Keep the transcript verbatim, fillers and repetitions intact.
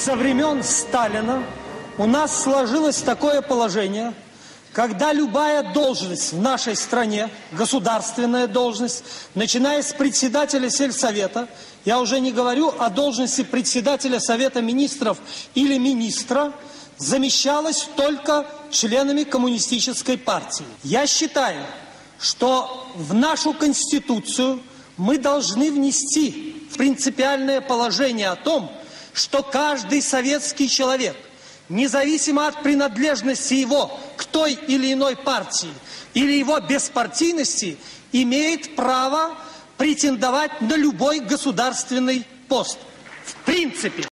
Со времен Сталина у нас сложилось такое положение, когда любая должность в нашей стране, государственная должность, начиная с председателя сельсовета, я уже не говорю о должности председателя Совета министров или министра, замещалась только членами коммунистической партии. Я считаю, что в нашу Конституцию мы должны внести принципиальное положение о том, что каждый советский человек, независимо от принадлежности его к той или иной партии или его беспартийности, имеет право претендовать на любой государственный пост. В принципе.